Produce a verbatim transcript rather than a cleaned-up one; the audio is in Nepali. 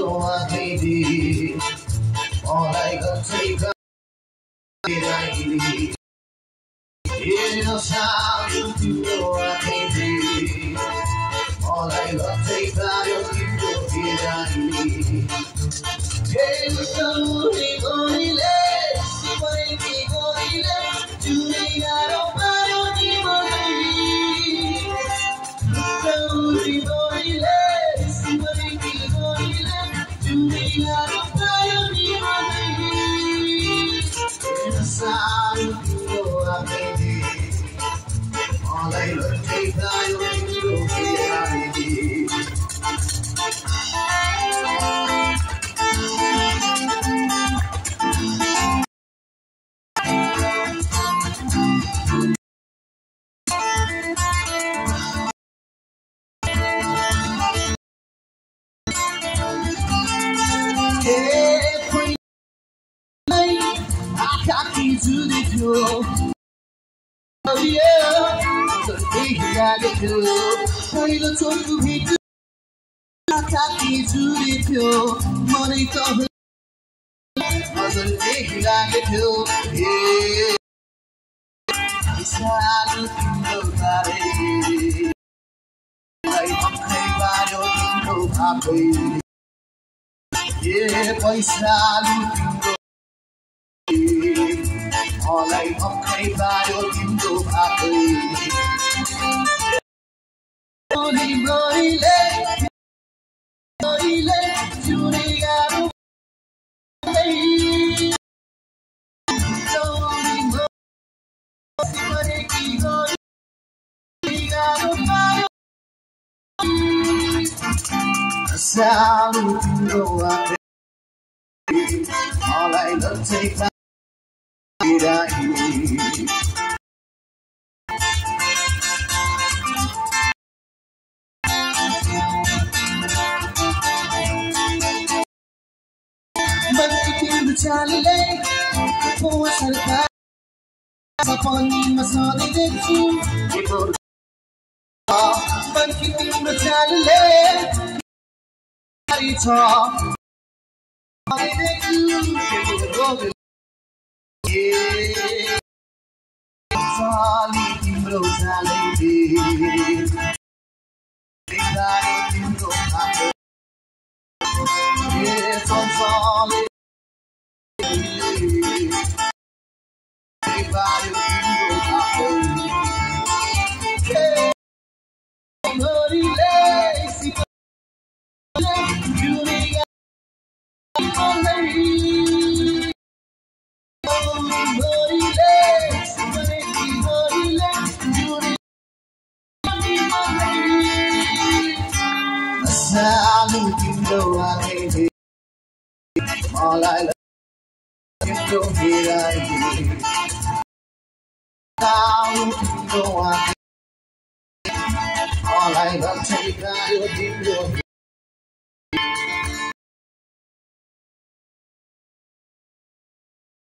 आँखैले मलाई गर्छै हेराइले हेर सानो तिम्रो आँखैले मलाई गर्छै गाह्रो तिम्रो हेराइले हेर सौरी गोरीले सिमरेकी गोरीले जुनै गाह्रो पारो नि मलाई सौरी गोरीले सिमरेकी गोरीले जुनै गाह्रो पारो नि मलाई हेर सानो तिम्रो आँखैले मलाई गर्छै गाह्रो तिम्रो हेराइले Kaki zuri pyo, oh yeah, Sunday hiraga pyo, kailo toku hitu. Kaki zuri pyo, money to Sunday hiraga pyo, yeah. Nasalu timro pare, lai makai bayo timro pape, yeah, paisalu timro. मलाई भक्कै पायो तिम्रो भाकै गोरी गोरीले गोरीले जुनै गाह्रो गोरी सिमरेकी गोरी गाह्रो पायो सानो तिम्रो आँखै मलाई गर्छै Berkitim bercalile, kepuas harga, saponi masoni deju, kibur. Berkitim bercalile, hari cah, hari deju, kibur. Yeah, Sali timro salide, Daya timro pape. Yeah, Sali, Daya timro pape. Yeah, gorile, sipale, junia, malai. Nasalu timro आँखैले मलाई तिम्रो हेराइले सानो तिम्रो आँखैले मलाई गर्छै गाह्रो तिम्रो